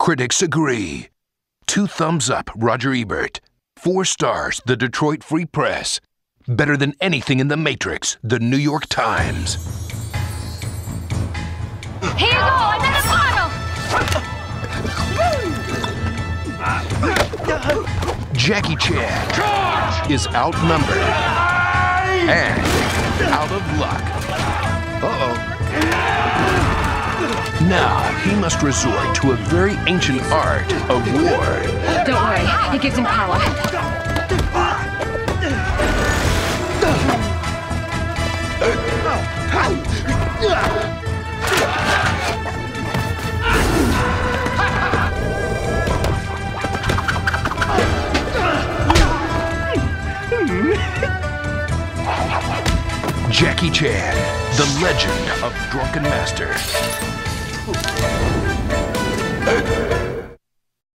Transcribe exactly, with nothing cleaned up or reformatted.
Critics agree. Two thumbs up, Roger Ebert. Four stars, the Detroit Free Press. Better than anything in The Matrix, the New York Times. Here you go, another bottle! Jackie Chan Charge! Is outnumbered and out of luck. Uh-oh. Now he must resort to a very ancient art of war. Don't worry, it gives him power. Jackie Chan, the legend of Drunken Master.